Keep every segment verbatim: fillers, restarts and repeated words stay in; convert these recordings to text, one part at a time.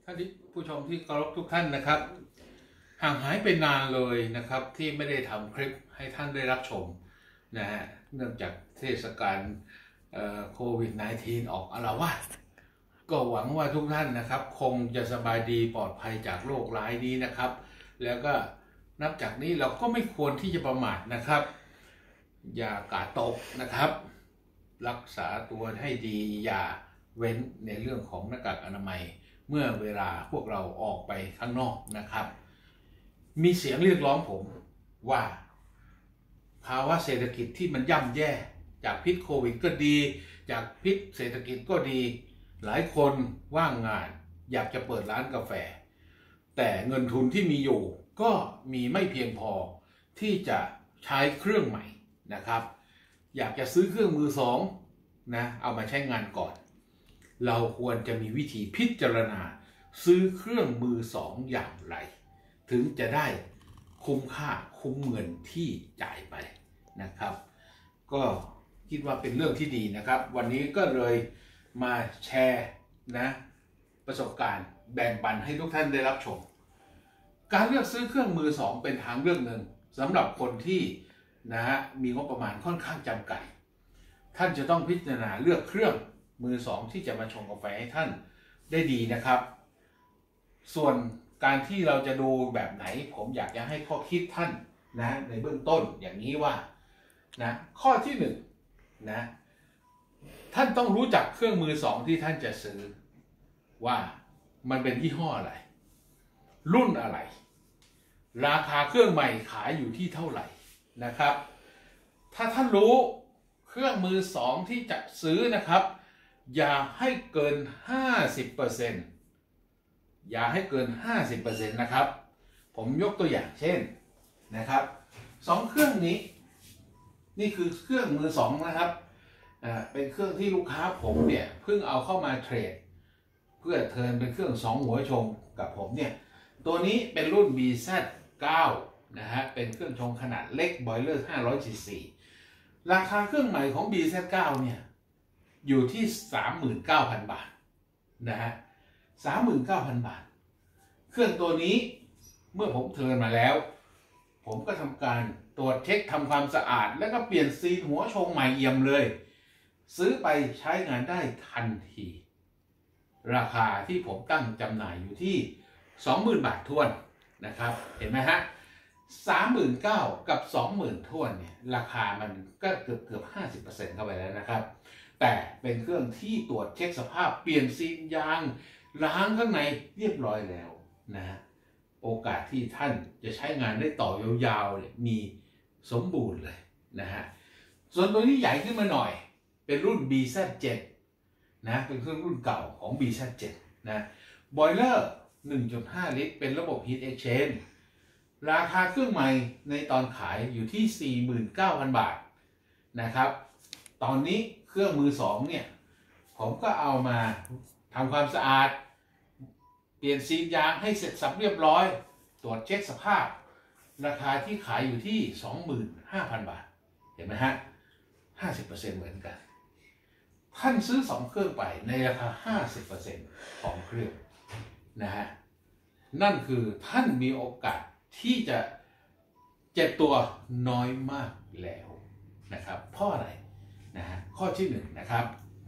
ท่านผู้ชมที่เคารพทุกท่านนะครับห่างหายไปนานเลยนะครับที่ไม่ได้ทำคลิปให้ท่านได้รับชมนะฮะเนื่องจากเทศกาลโควิด สิบเก้า ออกอาละวาดก็หวังว่าทุกท่านนะครับคงจะสบายดีปลอดภัยจากโรคร้ายนี้นะครับแล้วก็นับจากนี้เราก็ไม่ควรที่จะประมาทนะครับอย่ากาดตกนะครับรักษาตัวให้ดีอย่าเว้นในเรื่องของหน้ากากอนามัยเมื่อเวลาพวกเราออกไปข้างนอกนะครับมีเสียงเรียกร้องผมว่าภาวะเศรษฐกิจที่มันย่ำแย่จากพิษโควิดก็ดีจากพิษเศรษฐกิจก็ดีหลายคนว่างงานอยากจะเปิดร้านกาแฟแต่เงินทุนที่มีอยู่ก็มีไม่เพียงพอที่จะใช้เครื่องใหม่นะครับอยากจะซื้อเครื่องมือสองนะเอามาใช้งานก่อนเราควรจะมีวิธีพิจารณาซื้อเครื่องมือสองอย่างไรถึงจะได้คุ้มค่าคุ้มเงินที่จ่ายไปนะครับก็คิดว่าเป็นเรื่องที่ดีนะครับวันนี้ก็เลยมาแชร์นะประสบการณ์แบ่งปันให้ทุกท่านได้รับชมการเลือกซื้อเครื่องมือสองเป็นทางเลือกหนึ่งสำหรับคนที่นะฮะมีงบประมาณค่อนข้างจำกัดท่านจะต้องพิจารณาเลือกเครื่องมือสองที่จะมาชงกาแฟให้ท่านได้ดีนะครับส่วนการที่เราจะดูแบบไหนผมอยากจะให้ข้อคิดท่านนะในเบื้องต้นอย่างนี้ว่านะข้อที่หนึ่งนะท่านต้องรู้จักเครื่องมือสองที่ท่านจะซื้อว่ามันเป็นยี่ห้ออะไรรุ่นอะไรราคาเครื่องใหม่ขายอยู่ที่เท่าไหร่นะครับถ้าท่านรู้เครื่องมือสองที่จะซื้อนะครับอย่าให้เกิน ห้าสิบเปอร์เซ็นต์ อย่าให้เกิน ห้าสิบเปอร์เซ็นต์ นะครับผมยกตัวอย่างเช่นนะครับสองเครื่องนี้นี่คือเครื่องมือสองนะครับอ่าเป็นเครื่องที่ลูกค้าผมเนี่ยเพิ่งเอาเข้ามาเทรดเพื่อเทิร์นเป็นเครื่องสองหัวชงกับผมเนี่ยตัวนี้เป็นรุ่น บี แซด เก้า นะฮะเป็นเครื่องชงขนาดเล็กบอยเลอร์ห้าร้อยซีซีราคาเครื่องใหม่ของ บี แซด เก้า เนี่ยอยู่ที่ สามหมื่นเก้าพัน บาทนะฮะ สามหมื่นเก้าพัน บาทเครื่องตัวนี้เมื่อผมเทิร์นมาแล้วผมก็ทำการตรวจเช็คทำความสะอาดแล้วก็เปลี่ยนซีนหัวชงใหม่เอี่ยมเลยซื้อไปใช้งานได้ทันทีราคาที่ผมตั้งจำหน่ายอยู่ที่ สองหมื่น บาทท้วนนะครับเห็นไหมฮะ สามหมื่นเก้าพัน กับ สองหมื่น ท้วนเนี่ยราคามันก็เกือบเกือบ ห้าสิบเปอร์เซ็นต์ เข้าไปแล้วนะครับแต่เป็นเครื่องที่ตรวจเช็คสภาพเปลี่ยนซีนยางล้างข้างในเรียบร้อยแล้วนะโอกาสที่ท่านจะใช้งานได้ต่อยาวๆเนี่ยมีสมบูรณ์เลยนะฮะส่วนตัวนี้ใหญ่ขึ้นมาหน่อยเป็นรุ่น บี แซด เจ็ด นะเป็นเครื่องรุ่นเก่าของ บี แซด เจ็ด นะบอยเลอร์ หนึ่งจุดห้า ลิตรเป็นระบบ Heat Exchange ราคาเครื่องใหม่ในตอนขายอยู่ที่ สี่หมื่นเก้าพัน บาทนะครับตอนนี้เครื่องมือสองเนี่ยผมก็เอามาทำความสะอาดเปลี่ยนซีนยางให้เสร็จสับเรียบร้อยตรวจเช็คสภาพราคาที่ขายอยู่ที่ สองหมื่นห้าพัน บาทเห็นไหมฮะ ห้าสิบเปอร์เซ็นต์ เหมือนกันท่านซื้อสองเครื่องไปในราคา ห้าสิบเปอร์เซ็นต์ ของเครื่องนะฮะนั่นคือท่านมีโอกาสที่จะเจ็บตัวน้อยมากแล้วนะครับเพราะอะไรนะฮะข้อที่หนึ่งนะครับ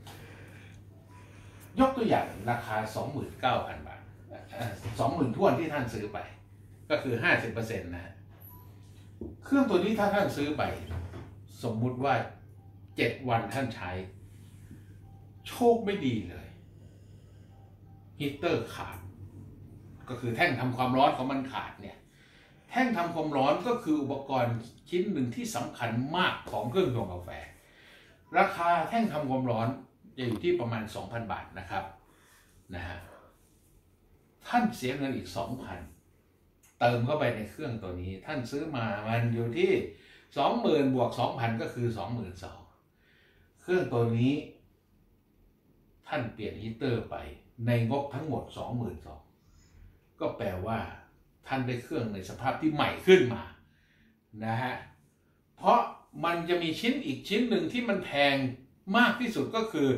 ยกตัวอย่างราคา สองหมื่นเก้าพัน บาท สองหมื่น ท้วนที่ท่านซื้อไปก็คือ ห้าสิบเปอร์เซ็นต์ นะเครื่องตัวนี้ถ้าท่านซื้อไปสมมุติว่าเจ็ดวันท่านใช้โชคไม่ดีเลยฮีตเตอร์ขาดก็คือแท่งทำความร้อนของมันขาดเนี่ยแท่งทำความร้อนก็คืออุปกรณ์ชิ้นหนึ่งที่สำคัญมากของเครื่องชงกาแฟราคาแท่งทำความร้อนจะอยู่ที่ประมาณ สองพัน บาทนะครับนะฮะท่านเสียเงินอีก สองพัน เติมเข้าไปในเครื่องตัวนี้ท่านซื้อมามันอยู่ที่ สองหมื่น บวก สองพัน ก็คือ สองหมื่นสองพัน เครื่องตัวนี้ท่านเปลี่ยนฮีตเตอร์ไปในงบทั้งหมด สองหมื่นสองพัน ก็แปลว่าท่านได้เครื่องในสภาพที่ใหม่ขึ้นมานะฮะเพราะมันจะมีชิ้นอีกชิ้นหนึ่งที่มันแพงมากที่สุดก็คือ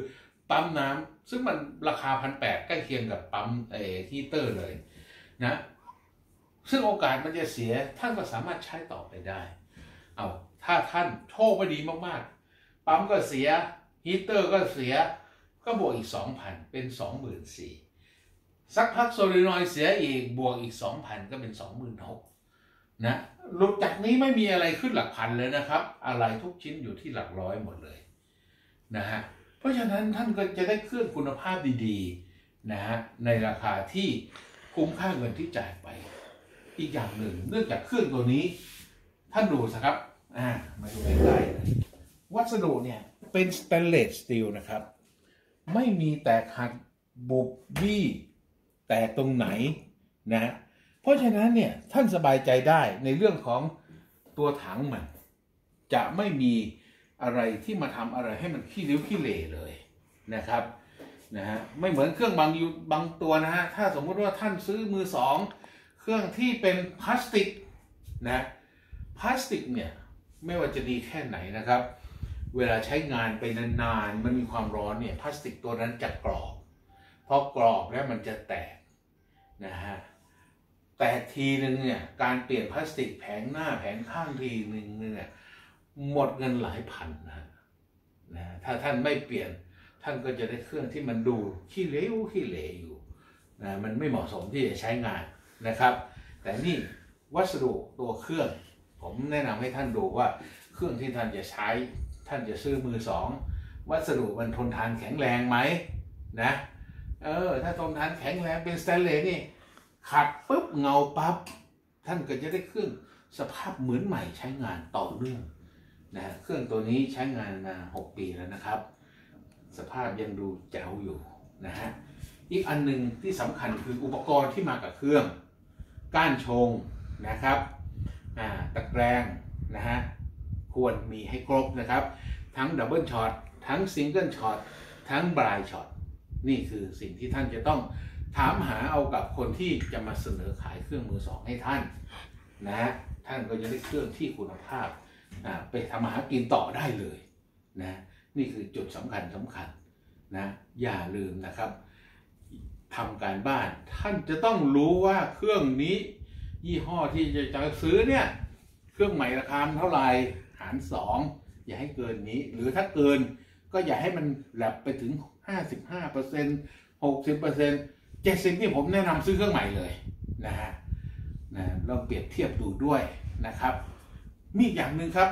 ปั๊มน้ำซึ่งมันราคาพันแปดใกล้เคียงกับปั๊มเอ่อฮีเตอร์เลยนะซึ่งโอกาสมันจะเสียท่านก็สามารถใช้ต่อไปได้เอาถ้าท่านโชคไม่ดีมากๆปั๊มก็เสียฮีเตอร์ก็เสียก็บวกอีก สองพัน เป็น สองหมื่นสี่พัน สักพักโซลินอยด์เสียอีกบวกอีก สองพัน ก็เป็น สองหมื่นหกพัน นะหลุดจากนี้ไม่มีอะไรขึ้นหลักพันเลยนะครับอะไรทุกชิ้นอยู่ที่หลักร้อยหมดเลยนะฮะเพราะฉะนั้นท่านก็จะได้เครื่องคุณภาพดีๆนะฮะในราคาที่คุ้มค่าเงินที่จ่ายไปอีกอย่างหนึ่งเนื่องจากเครื่องตัวนี้ท่านดูสิครับอ่ามาดูใกล้ๆเลยวัสดุเนี่ยเป็นสแตนเลสสตีลนะครับไม่มีแตกหักบุบบี้แตกตรงไหนนะเพราะฉะนั้นเนี่ยท่านสบายใจได้ในเรื่องของตัวถังมันจะไม่มีอะไรที่มาทำอะไรให้มันขี้ริ้วขี้เหร่เลยนะครับนะฮะไม่เหมือนเครื่องบางยูบางตัวนะฮะถ้าสมมุติว่าท่านซื้อมือสองเครื่องที่เป็นพลาสติกนะพลาสติกเนี่ยไม่ว่าจะดีแค่ไหนนะครับเวลาใช้งานไปนานๆมันมีความร้อนเนี่ยพลาสติกตัวนั้นจะกรอบพอกรอบแล้วมันจะแตกนะฮะแตกทีนึงเนี่ยการเปลี่ยนพลาสติกแผงหน้าแผงข้างทีนึงเนี่ยหมดเงินหลายพันนะนะถ้าท่านไม่เปลี่ยนท่านก็จะได้เครื่องที่มันดูขี้เหลวขี้เหร่อยู่นะมันไม่เหมาะสมที่จะใช้งานนะครับแต่นี่วัสดุตัวเครื่องผมแนะนำให้ท่านดูว่าเครื่องที่ท่านจะใช้ท่านจะซื้อมือสองวัสดุมันทนทานแข็งแรงไหมนะเออถ้าทนทานแข็งแรงเป็นสแตนเลสนี่ขัดปุ๊บเงาปั๊บท่านก็จะได้เครื่องสภาพเหมือนใหม่ใช้งานต่อเนื่องนะเครื่องตัวนี้ใช้งานมาหกปีแล้วนะครับสภาพยังดูแจ๋วอยู่นะฮะอีกอันหนึ่งที่สำคัญคืออุปกรณ์ที่มากับเครื่องก้านชงนะครับอ่าตะแกรงนะฮะควรมีให้ครบนะครับทั้งดับเบิลช็อตทั้งซิงเกิลช็อตทั้งบรายช็อตนี่คือสิ่งที่ท่านจะต้องถามหาเอากับคนที่จะมาเสนอขายเครื่องมือสองให้ท่านนะฮะท่านก็จะได้เครื่องที่คุณภาพไปทำมาหากินต่อได้เลยนะนี่คือจุดสำคัญสำคัญนะอย่าลืมนะครับทำการบ้านท่านจะต้องรู้ว่าเครื่องนี้ยี่ห้อที่จะจะซื้อเนี่ยเครื่องใหม่ราคาเท่าไหร่หารสองอย่าให้เกินนี้หรือถ้าเกินก็อย่าให้มันแหลบไปถึง ห้าสิบห้าเปอร์เซ็นต์ หกสิบเปอร์เซ็นต์ เจ็ดสิบเปอร์เซ็นต์ นี่ผมแนะนำซื้อเครื่องใหม่เลยนะฮะนะลองเปรียบเทียบดูด้วยนะครับมีอีกอย่างหนึ่งครับ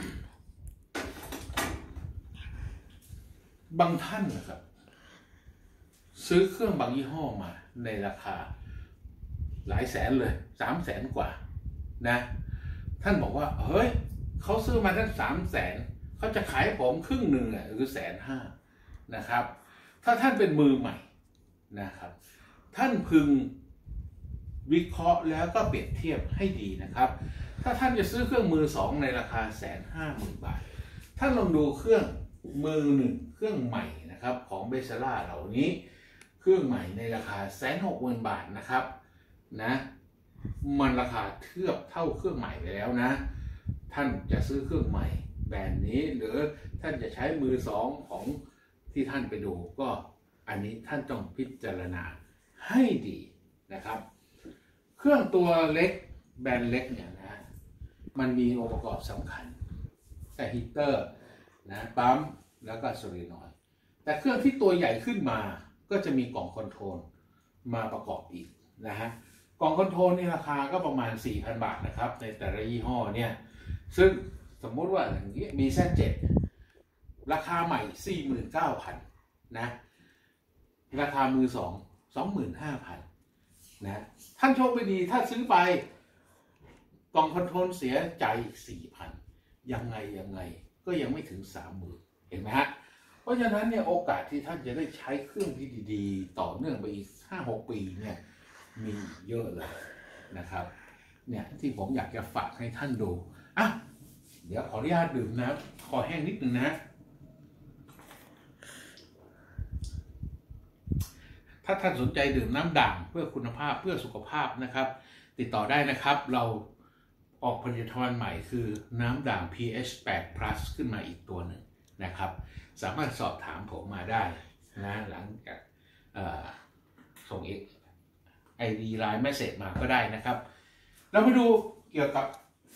บางท่านนะครับซื้อเครื่องบางยี่ห้อมาในราคาหลายแสนเลยสามแสนกว่านะท่านบอกว่าเฮ้ยเขาซื้อมาทั้งสามแสนเขาจะขายผมครึ่งหนึ่งอ่ะหรือแสนห้านะครับถ้าท่านเป็นมือใหม่นะครับท่านพึงวิเคราะห์แล้วก็เปรียบเทียบให้ดีนะครับถ้าท่านจะซื้อเครื่องมือสองในราคาแสนห้าหมื่นบาทท่านลองดูเครื่องมือหนึ่งเครื่องใหม่นะครับของเบสล่าเหล่านี้เครื่องใหม่ในราคาแสนหกหมื่นบาทนะครับนะมันราคาเทียบเท่าเครื่องใหม่ไปแล้วนะท่านจะซื้อเครื่องใหม่แบรนด์นี้หรือท่านจะใช้มือสองของที่ท่านไปดูก็อันนี้ท่านต้องพิจารณาให้ดีนะครับเครื่องตัวเล็กแบรนด์เล็กเนี่ยนะมันมีองค์ประกอบสำคัญแต่ฮีเตอร์นะปั๊มแล้วก็โซลินอยด์แต่เครื่องที่ตัวใหญ่ขึ้นมาก็จะมีกล่องคอนโทรลมาประกอบอีกนะฮะกล่องคอนโทรลนี่ราคาก็ประมาณ สี่พัน บาทนะครับในแต่ละยี่ห้อเนี่ยซึ่งสมมติว่าอย่างนี้มี แซด เจ็ด ราคาใหม่ สี่หมื่นเก้าพัน นะราคามือสอง สองหมื่นห้าพัน นะท่านโชคไม่ดีถ้าซื้อไปกล่องคอนโทรลเสียใจอีก สี่พัน ยังไงยังไงก็ยังไม่ถึง สามหมื่น เห็นไหมฮะเพราะฉะนั้นเนี่ยโอกาสที่ท่านจะได้ใช้เครื่องที่ดีๆต่อเนื่องไปอีก ห้าหก ปีเนี่ยมีเยอะเลยนะครับเนี่ยที่ผมอยากจะฝากให้ท่านดูอ่ะเดี๋ยวขออนุญาตดื่มน้ำคอแห้งนิดนึงนะถ้าท่านสนใจดื่มน้ำด่างเพื่อคุณภาพเพื่อสุขภาพนะครับติดต่อได้นะครับเราออกผลิตภัณฑ์ใหม่คือน้ำด่าง พี เอช แปด plus ขึ้นมาอีกตัวหนึ่งนะครับสามารถสอบถามผมมาได้นะหลังจากส่งเอกไอดีไลน์แมสเสจมาก็ได้นะครับเรามาดูเกี่ยวกับ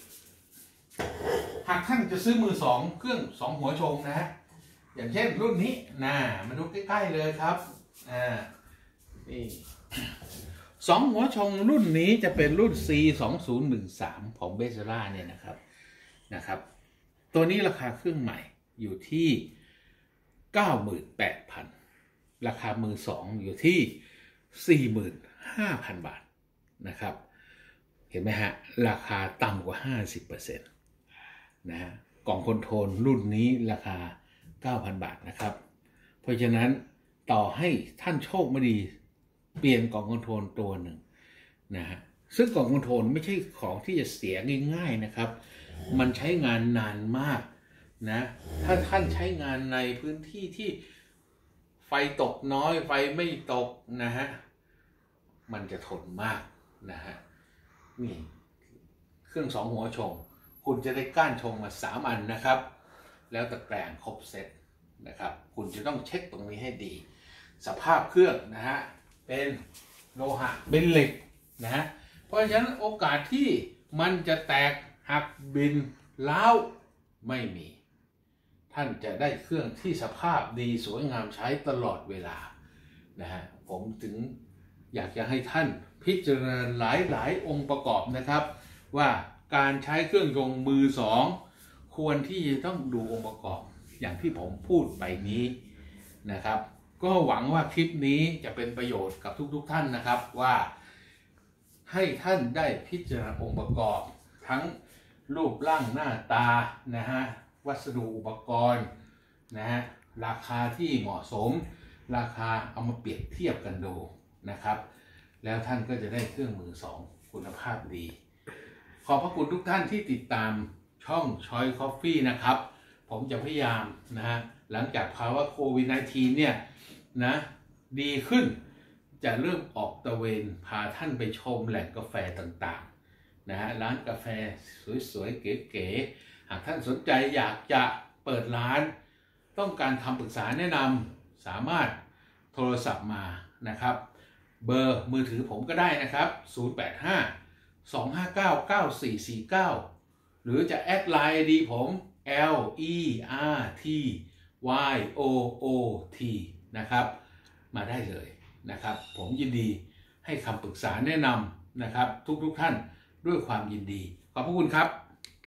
หากท่านจะซื้อมือสองเครื่องสองหัวชงนะฮะอย่างเช่นรุ่นนี้นะมาดูใกล้ๆเลยครับอ่านี่สองหัวชงรุ่นนี้จะเป็นรุ่น ซี สองศูนย์หนึ่งสาม ของเบเซล่าเนี่ยนะครับนะครับตัวนี้ราคาเครื่องใหม่อยู่ที่ เก้าหมื่นแปดพัน ราคามือสองอยู่ที่ สี่หมื่นห้าพัน บาทนะครับเห็นไหมฮะราคาต่ำกว่า ห้าสิบเปอร์เซ็นต์ นะฮะกล่องคอนโทรลรุ่นนี้ราคา เก้าพัน บาทนะครับเพราะฉะนั้นต่อให้ท่านโชคไม่ดีเปลี่ยนกล่องคอนโทรลตัวหนึ่งนะฮะซึ่งกล่องคอนโทรลไม่ใช่ของที่จะเสียง่ายๆนะครับมันใช้งานนานมากนะถ้าท่านใช้งานในพื้นที่ที่ไฟตกน้อยไฟไม่ตกนะฮะมันจะทนมากนะฮะนี่เครื่องสองหัวชงคุณจะได้ก้านชงมาสามอันนะครับแล้วตะแกรงครบเซตนะครับคุณจะต้องเช็คตรงนี้ให้ดีสภาพเครื่องนะฮะเป็นโลหะเป็นเหล็กนะฮะเพราะฉะนั้นโอกาสที่มันจะแตกหักบินร้าวไม่มีท่านจะได้เครื่องที่สภาพดีสวยงามใช้ตลอดเวลานะฮะผมถึงอยากจะให้ท่านพิจารณาหลายหลายองค์ประกอบนะครับว่าการใช้เครื่องยนต์มือสองควรที่จะต้องดูองค์ประกอบอย่างที่ผมพูดไปนี้นะครับก็หวังว่าคลิปนี้จะเป็นประโยชน์กับทุกๆท่านนะครับว่าให้ท่านได้พิจารณาองค์ประกอบทั้งรูปร่างหน้าตานะฮะวัสดุอุปกรณ์นะฮะราคาที่เหมาะสมราคาเอามาเปรียบเทียบกันดูนะครับแล้วท่านก็จะได้เครื่องมือสองคุณภาพดีขอบพระคุณทุกท่านที่ติดตามช่อง Choice Coffee นะครับผมจะพยายามนะฮะหลังจากภาวะโควิด สิบเก้า เนี่ยนะดีขึ้นจะเริ่มออกตระเวนพาท่านไปชมแหล่งกาแฟต่างๆนะฮะร้านกาแฟสวยๆเก๋ๆหากท่านสนใจอยากจะเปิดร้านต้องการคำปรึกษาแนะนำสามารถโทรศัพท์มานะครับเบอร์มือถือผมก็ได้นะครับศูนย์ แปด ห้า สอง ห้า เก้า เก้า สี่ สี่ เก้าหรือจะแอดไลน์ดีผม แอล อี อาร์ ที วาย โอ โอ ที นะครับมาได้เลยนะครับผมยินดีให้คำปรึกษาแนะนำนะครับทุกๆท่านด้วยความยินดีขอบพระคุณครับ